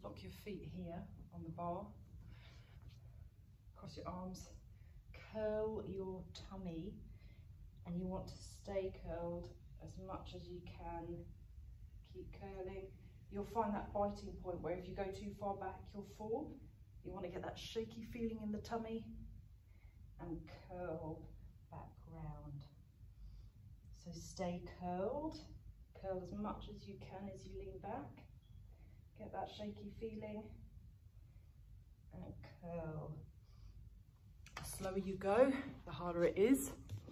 Lock your feet here on the bar. Cross your arms. Curl your tummy, and you want to stay curled as much as you can. Keep curling. You'll find that biting point where if you go too far back, you'll fall. You want to get that shaky feeling in the tummy and curl back round. So stay curled. Curl as much as you can as you lean back. Get that shaky feeling and curl. The slower you go, the harder it is.